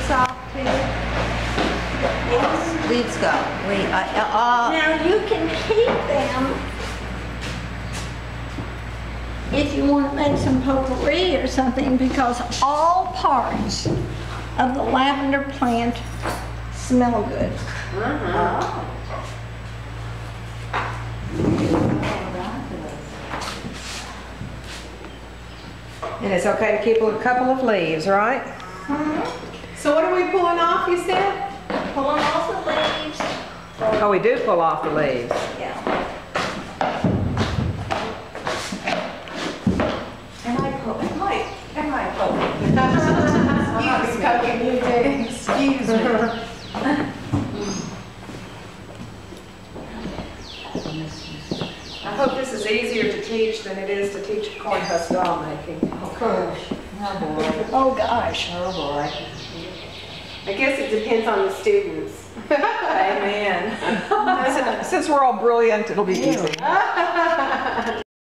soft too? Yes. Leaves go. Now you can keep them if you want to make some potpourri or something, because all parts of the lavender plant smell good. And it's okay to keep a couple of leaves, right? So what are we pulling off, you said? Pulling off the leaves. Oh, we do pull off the leaves. Yeah. Am I poking? Excuse me. You do. Excuse me. I hope this is easier to teach than it is to teach corn husk doll making. Oh gosh. Oh boy. Oh gosh. Oh boy. I guess it depends on the students. Amen. Since we're all brilliant, it'll be easy.